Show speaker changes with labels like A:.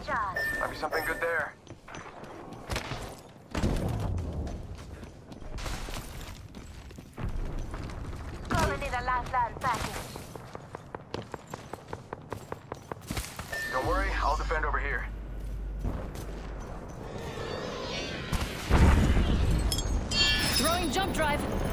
A: charge.
B: Might be something good there.
A: Calling in a lifeline package.
B: Don't worry, I'll defend over here.
C: Throwing jump drive.